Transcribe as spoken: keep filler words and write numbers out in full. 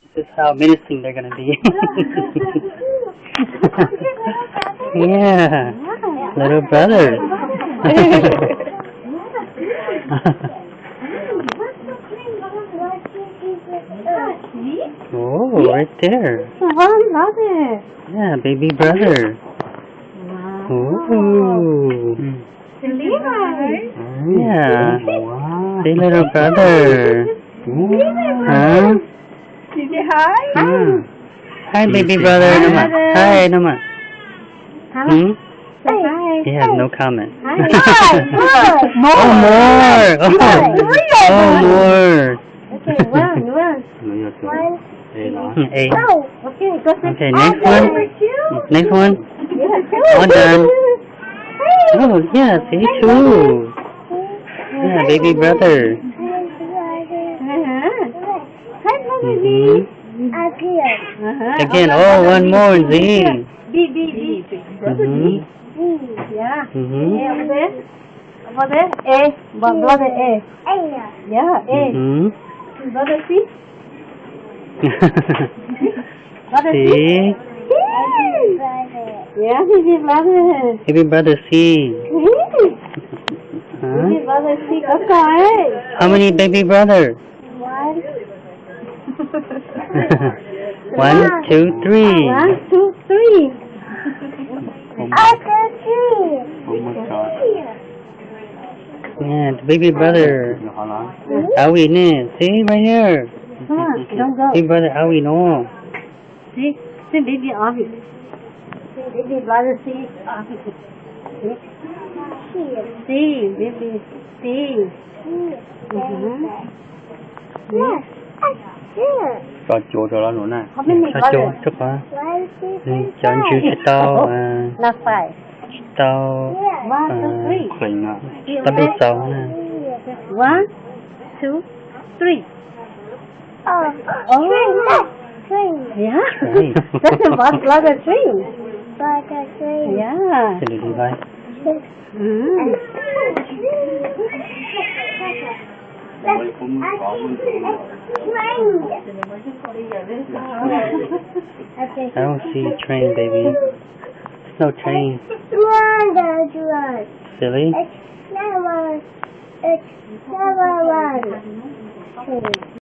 This is how menacing they're gonna be. Yeah, little brother. Oh, right there. Yeah, baby brother. Oh. Levi. Yeah. Wow. Say little brother. Huh? Did you say hi? Hmm. Hi, baby brother. Hi, Nama. brother. Hi, Nama. Hmm? Say hi. He has no comment. Hi. More. Oh, more. Oh, oh more. Okay, one, one. One. Eight. Oh, okay, go sit. Okay, next one. Next one. Yeah, All done. Oh, yeah, see, two. Yeah, baby brother. Hi, Mama Z. Mm-hmm. Uh-huh. Again, oh, one more, Z. B, B, B. Brother B. Mm-hmm. Yeah. Mm-hmm. A over there. Over there. A. Brother A. Yeah, A. Mm-hmm. Brother C. Brother C. C. Yeah, baby brother. Baby brother C. Huh? Baby brother C. Có coi. How many baby brother? One. One, two, three. One, two, three. I got three. Oh my God. Yeah, the baby brother. Nhỏ lắm. Awi ne. See, right here. Come on, don't go. Baby brother Awi no. See, see baby off it. See baby brother see off it. See, see baby see. Mm-hmm. Yes. Cho chỗ cho nó luôn nè. How many Cho chú, brothers? chú quá. Cho anh chú cho tao, à, Not five. tao, One, two, à, three. Khuynh à. tao biết sáu nè. One, two, three. Oh. Oh. Yeah. Right. That's a one brother twin. Brother three. Yeah. Say Levi. Mm. Rồi cũng có một I don't see a train, baby. There's no train. Silly. It's never, it's never one.